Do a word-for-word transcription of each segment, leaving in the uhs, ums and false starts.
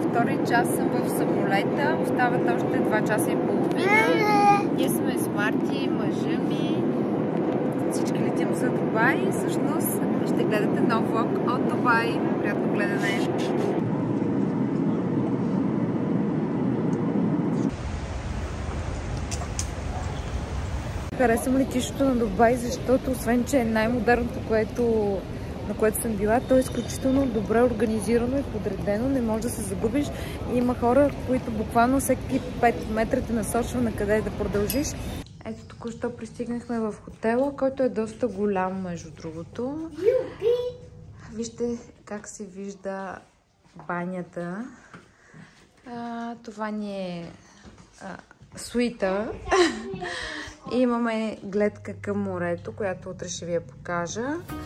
втори час съм в самолета. Остават още два часа и половина. Ние сме с Марти, мъжа ми. Всички летим за Дубай. Всъщност ще гледате нов влог от Дубай. Приятно гледане! Харесвам летището на Дубай, защото освен, че е най-модерното, което, на което съм била, то е изключително добре организирано и подредено, не можеш да се загубиш. И има хора, които буквално всеки пет метра те насочва на къде да продължиш. Ето току-що пристигнахме в хотела, който е доста голям, между другото. Вижте как се вижда банята. А, това ни е а, суита. И имаме гледка към морето, която утре ще ви я покажа.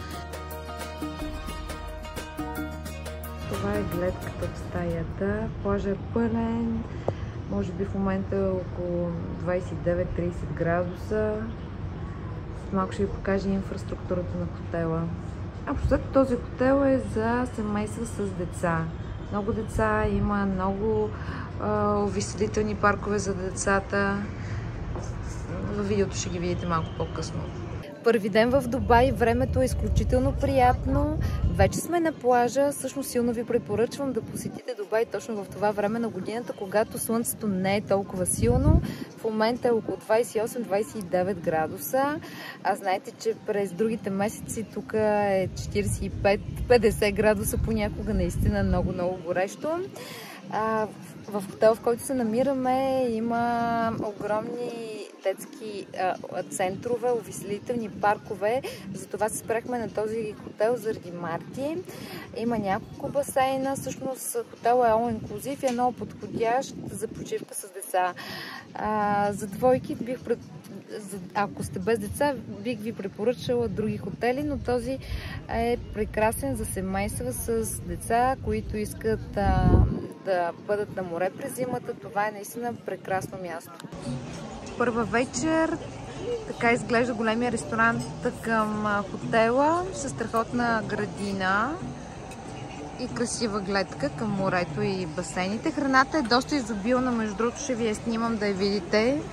Това е гледката от стаята. Плажа е пълен. Може би в момента е около двайсет и девет до трийсет градуса. С малко ще ви покажа инфраструктурата на хотела. Общо този хотел е за семейства с деца. Много деца, има много а, увеселителни паркове за децата. Във видеото ще ги видите малко по-късно. Първи ден в Дубай, времето е изключително приятно. Вече сме на плажа. Всъщност силно ви препоръчвам да посетите Дубай точно в това време на годината, когато слънцето не е толкова силно. В момента е около двайсет и осем до двайсет и девет градуса. А знаете, че през другите месеци тук е четирийсет и пет до петдесет градуса, понякога наистина много-много горещо. А, в хотел, в който се намираме, има огромни детски а, центрове, увеселителни паркове. Затова се спряхме на този хотел заради Марти. Има няколко басейна. Всъщност хотел е all inclusive и е много подходящ за почивка с деца. А, за двойки бих пред... ако сте без деца, бих ви препоръчала други хотели, но този е прекрасен за семейства с деца, които искат а, да бъдат на море през зимата. Това е наистина прекрасно място. Първа вечер, така изглежда големия ресторант към хотела, с страхотна градина и красива гледка към морето и басейните. Храната е доста изобилна, между другото ще ви я снимам да я видите.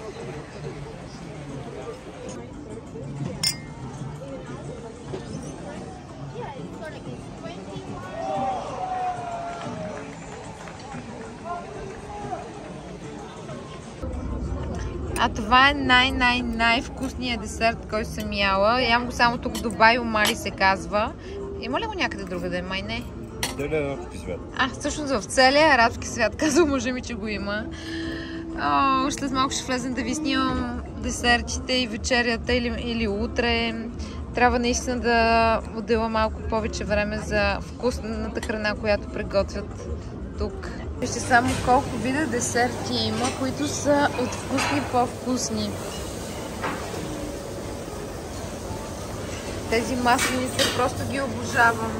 А това е най-най-най-вкусният десерт, който съм яла. Ям го само тук в Дубай, Омали се казва. Има ли го някъде другаде? Май не. Целият арабски свят. А, всъщност в целия арабски свят, казва мъжа ми, че го има. О, след малко ще влезем да ви снимам десертите и вечерята или, или утре. Трябва наистина да отделя малко повече време за вкусната храна, която приготвят тук. Вижте само колко вида десерти има, които са от вкусни по-вкусни. Тези масленици просто ги обожавам.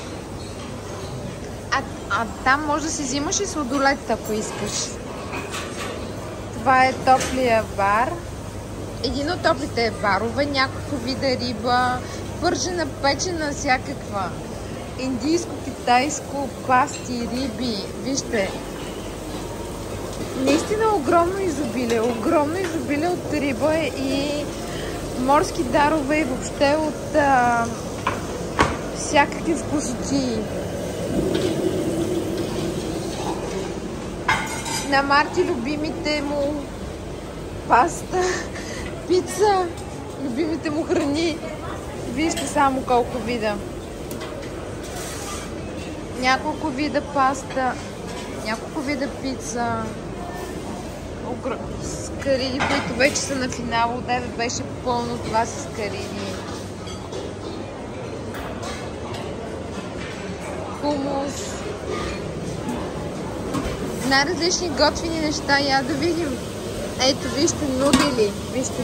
А, а там може да си взимаш и сладолет, ако искаш. Това е топлия бар. Един от топлите барове, някакво вида риба, пържена, печена, всякаква. Индийско, китайско, пасти, риби. Вижте. Наистина огромно изобилие. Огромно изобилие от риба и морски дарове и въобще от а, всякакви вкусоти. На Марти любимите му паста, пица, любимите му храни. Вижте само колко вида. Няколко вида паста, няколко вида пица, скариди, които вече са на финал. Одеве беше пълно това с скариди. Хумус. Най-различни готвени неща. Я да видим. Ето, вижте, нудели. Вижте.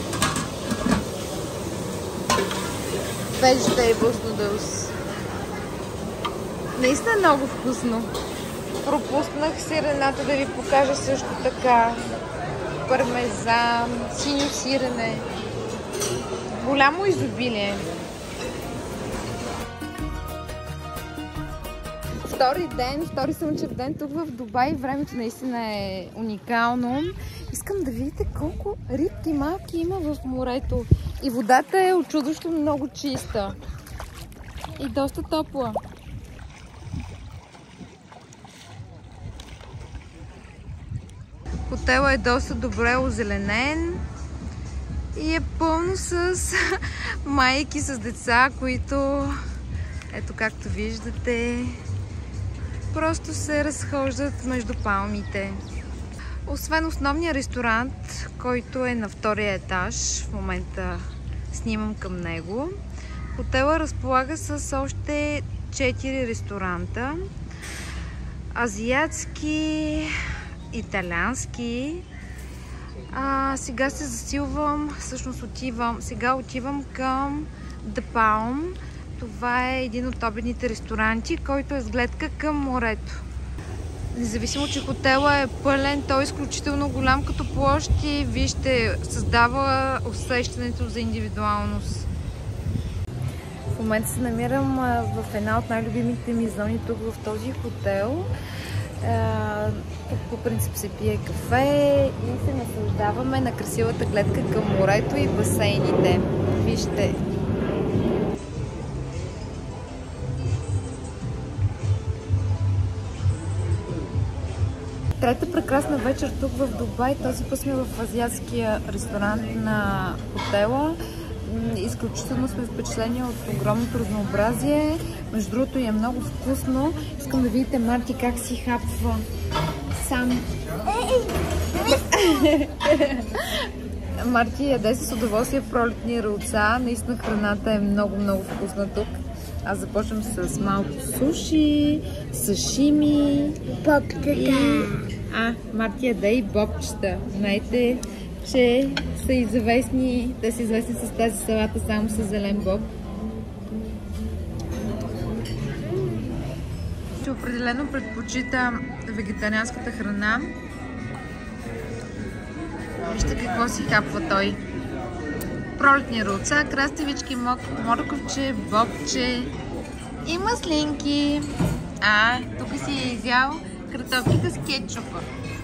Vegetables noodles. Наистина е много вкусно. Пропуснах сирената да ви покажа също така. Пармезан, синьо сирене. Голямо изобилие. Втори ден, втори слънчев ден тук в Дубай. Времето наистина е уникално. Искам да видите колко рибки малки има в морето. И водата е очудващо много чиста. И доста топла. Хотелът е доста добре озеленен и е пълно с майки с деца, които, ето както виждате, просто се разхождат между палмите. Освен основния ресторант, който е на втория етаж, в момента снимам към него, хотелът разполага с още четири ресторанта. Азиатски, италиански. А, сега се засилвам, всъщност отивам, сега отивам към The Palm. Това е един от обедните ресторанти, който е с гледка към морето. Независимо, че хотела е пълен, той е изключително голям като площ и вижте, създава усещането за индивидуалност. В момента се намирам в една от най-любимите ми зони тук в този хотел. Тук по принцип се пие кафе и се наслаждаваме на красивата гледка към морето и басейните. Вижте! Трета прекрасна вечер тук в Дубай. Този път сме в азиатския ресторант на хотела. Изключително сме впечатлени от огромното разнообразие. Между другото е много вкусно. Искам да видите Марти как си хапва сам. Марти яде с удоволствие пролетни рълца. Наистина храната е много-много вкусна тук. Аз започвам с малко суши, сашими, бобчета. И... А, Марти яде и бобчета. Знаете, че са известни, те са известни с тази салата само с зелен боб. Ще определено предпочита вегетарианската храна. Вижте какво си хапва той. Пролетни рълца, краставички, морковче, бобче и маслинки. А, тук си е изял картофките с кетчупа.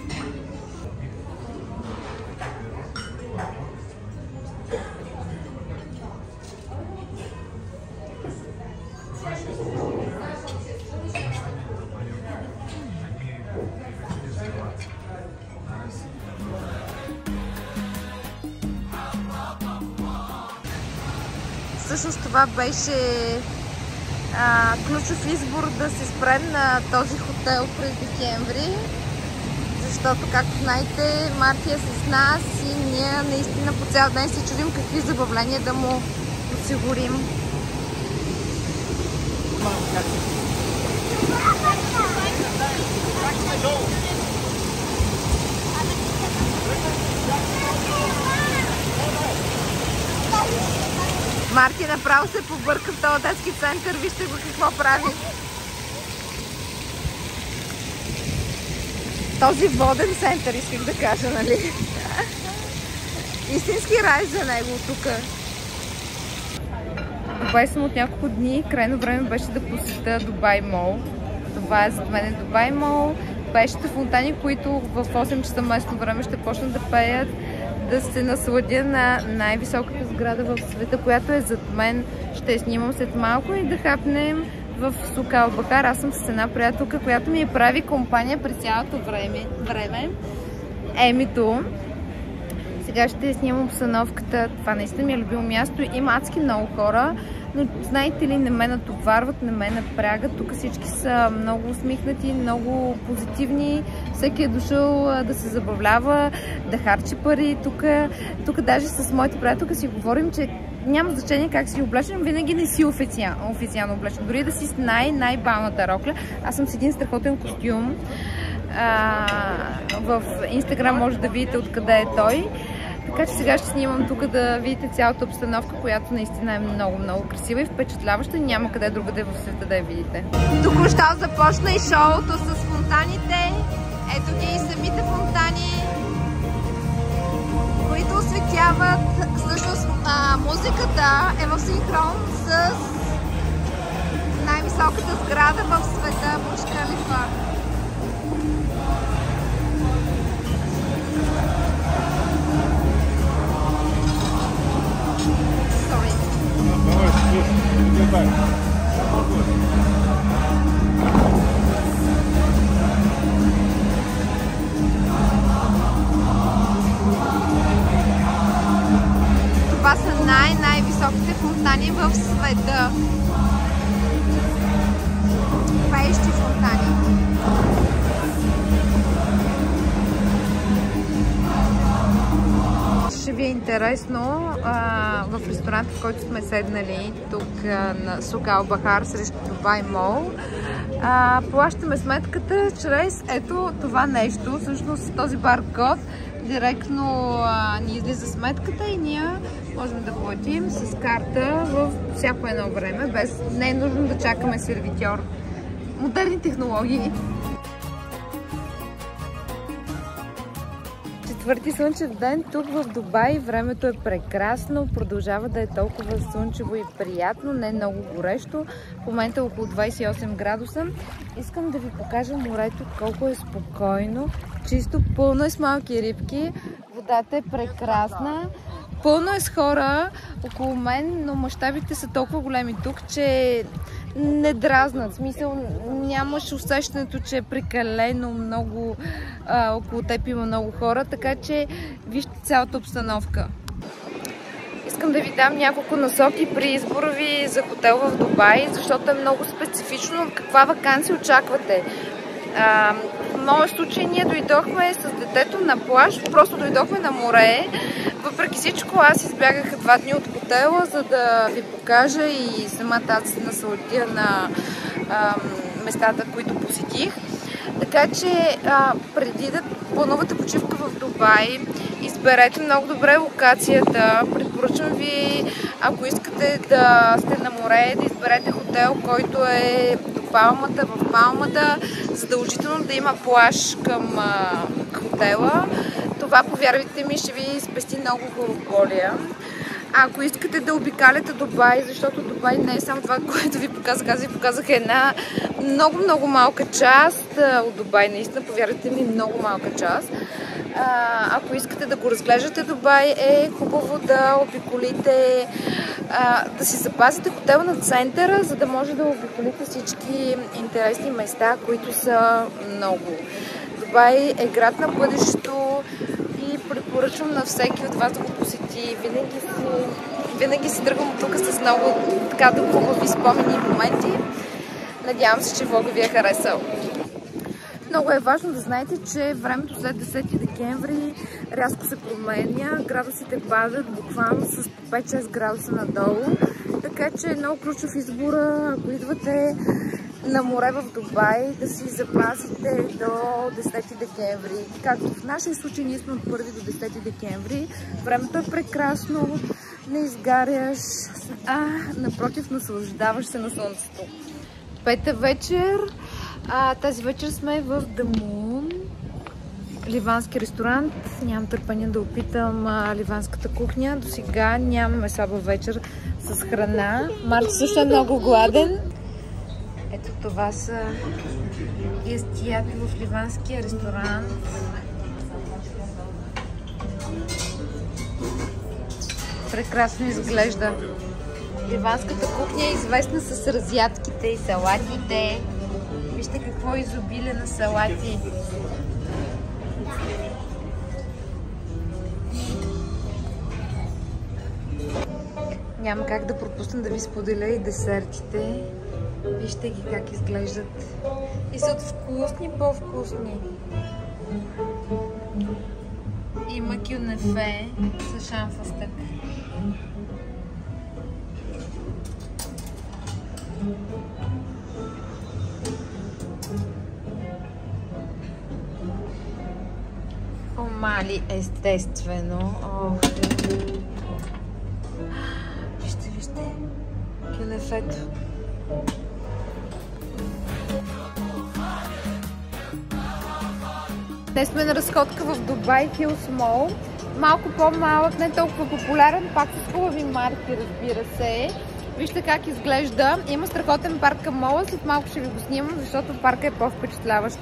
Всъщност това беше а, ключов избор да се спрем на този хотел през декември, защото, както знаете, Марти е с нас и ние наистина по цял ден се чудим какви забавления да му осигурим. Марти направо се побърка в този детски център. Вижте го какво прави. Този воден център, исках да кажа, нали? Истински рай за него тук. Дубай съм от няколко дни. Крайно време беше да посетя Дубай Мол. Това е зад мен е Дубай Мол. Пеещите фонтани, които в осем часа местно време ще почнат да пеят. Да се насладя на най-високата сграда в света, която е зад мен. Ще снимам след малко и да хапнем в Сук Ал Бахар. Аз съм с една приятелка, която ми прави компания през цялото време. време. Емито. Сега ще снимам обстановката. Това наистина ми е любимо място. Има адски много хора, но знаете ли, не ме натоварват, не ме напрягат. Тук всички са много усмихнати, много позитивни. Всеки е дошъл да се забавлява, да харчи пари. Тук, тук даже с моите приятелка си говорим, че няма значение как си облечен, винаги не си официално, официално облечен. Дори да си с най- най-балната рокля. Аз съм с един страхотен костюм. А, в Инстаграм може да видите откъде е той. Така че сега ще снимам тук да видите цялата обстановка, която наистина е много-много красива и впечатляваща. Няма къде другаде в света да я видите. Току-що започна и шоуто с фонтаните. Ето ги и самите фонтани, които осветяват. Всъщност а, музиката е в синхрон с най-високите най-високата сграда в света, Бурдж Халифа. Това са най-най-високите фонтани в света. Пеещи фонтани. Ще ви е интересно, а, в ресторанта, в който сме седнали, тук а, на Сук Ал Бахар срещу Дубай Мол, а, плащаме сметката чрез ето това нещо, всъщност този баркод. Директно а, ни излиза сметката и ние можем да платим с карта в всяко едно време, без не е нужно да чакаме сервитьор. Модерни технологии. Четвърти слънчев ден тук в Дубай. Времето е прекрасно, продължава да е толкова слънчево и приятно, не много горещо. В момента е около двайсет и осем градуса. Искам да ви покажа морето, колко е спокойно, чисто, пълно е с малки рибки. Водата е прекрасна. Пълно е с хора около мен, но мащабите са толкова големи тук, че не дразнат. В смисъл, нямаш усещането, че е прекалено много, а, около теб има много хора, така че вижте цялата обстановка. Искам да ви дам няколко насоки при избора ви за хотел в Дубай, защото е много специфично каква ваканция очаквате. А, в моят случай ние дойдохме с детето на плаж, просто дойдохме на море. Въпреки всичко аз избягах два дни от хотела, за да ви покажа и самата аз се насладя на а, местата, които посетих. Така че а, преди да планувате почивка в Дубай, изберете много добре локацията. Препоръчвам ви, ако искате да сте на море, да изберете хотел, който е до Палмата, в Палмата. Задължително да има плаж към а, хотела. Това, повярвайте ми, ще ви спести много главоболия. Ако искате да обикаляте Дубай, защото Дубай не е само това, което ви показах, аз ви показах една много-много малка част от Дубай, наистина, повярвайте ми, много малка част. Ако искате да го разглеждате Дубай, е хубаво да обиколите, да си запазите хотела на центъра, за да може да обиколите всички интересни места, които са много. Дубай е град на бъдещето и препоръчвам на всеки от вас да го посети. Винаги си, винаги си тръгвам от тук с много така хубави спомени и моменти. Надявам се, че влога ви е харесал. Много е важно да знаете, че времето след десети декември рязко се променя. Градусите падат буквално с пет-шест градуса надолу. Така че е много ключов избор, ако идвате на море в Дубай, да си запазите до десети декември. Както в нашия случай, ние сме от първи до десети декември. Времето е прекрасно, не изгаряш, а напротив, наслаждаваш се на слънцето. Пета вечер. А, тази вечер сме в Дамун, ливански ресторант. Нямам търпение да опитам а, ливанската кухня. До сега нямаме слаба вечер с храна. Марк също е много гладен. Ето това са ястията в ливанския ресторант. Прекрасно изглежда. Ливанската кухня е известна с разядките и салатите. Вижте какво изобилие на салати. Няма как да пропусна да ви споделя и десертите. Вижте ги как изглеждат. И са от вкусни, по-вкусни. Има кюнефе с шамфастък. Омали, естествено. Ох. Вижте, вижте. Кюнефето. Днес сме на разходка в Дубай Хилс Мол. Малко по-малък, не толкова популярен, пак с хубави марки, разбира се. Вижте как изглежда. Има страхотен парк към мола. След малко ще ви го снимам, защото паркът е по-впечатляващ.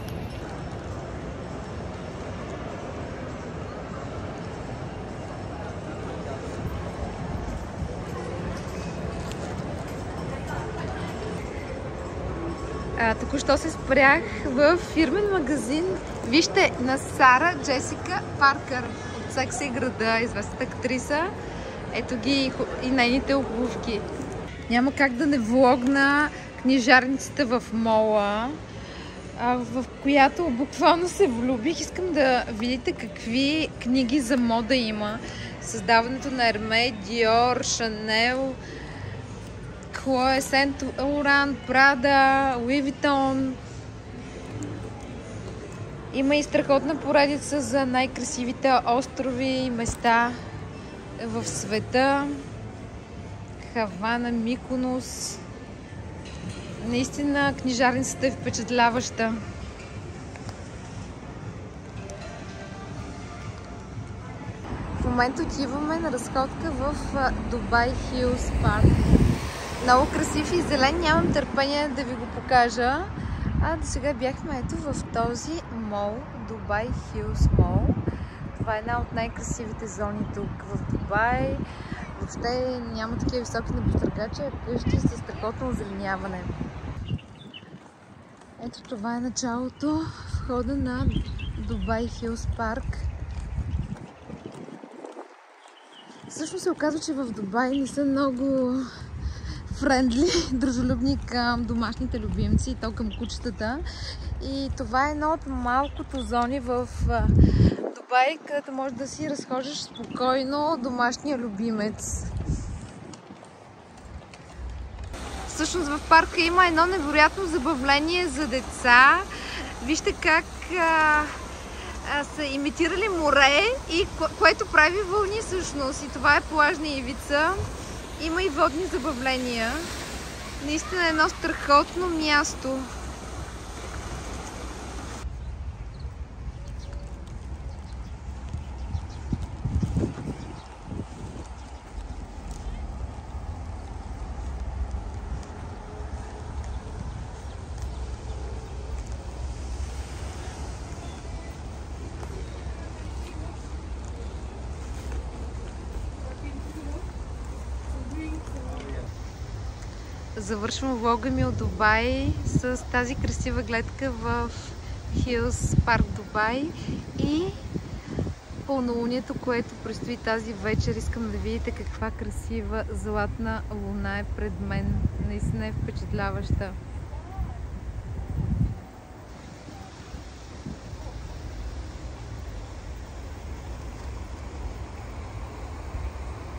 Току-що се спрях в фирмен магазин. Вижте, на Сара Джесика Паркър от Секса и града, известната актриса. Ето ги и нейните обувки. Няма как да не влогна книжарницата в мола, в която буквално се влюбих. Искам да видите какви книги за мода има. Създаването на Ерме, Диор, Шанел, Хлоя, Сент Лоран, Прада, Луи Витон. Има и страхотна поредица за най-красивите острови и места в света. Хавана, Миконос. Наистина книжарницата е впечатляваща. В момента отиваме на разходка в Дубай Хилс парк. Много красив и зелен, нямам търпение да ви го покажа. А до сега бяхме ето в този мол, Дубай Хилс мол. Това е една от най-красивите зони тук в Дубай. Въобще няма такива високи небостъргачи, а къщи с страхотно озеленяване. Ето това е началото, входа на Дубай Хилс парк. Всъщност се оказва, че в Дубай не са много френдли, дружелюбни към домашните любимци и то към кучетата. И това е едно от малкото зони в Дубай, където можеш да си разхождаш спокойно домашния любимец. Всъщност в парка има едно невероятно забавление за деца. Вижте как а, а, са имитирали море, и ко което прави вълни всъщност. И това е плажна ивица. Има и водни забавления. Наистина едно страхотно място. Завършвам влога ми от Дубай с тази красива гледка в Хилс парк Дубай и пълнолунието, което предстои тази вечер. Искам да видите каква красива златна луна е пред мен. Наистина е впечатляваща.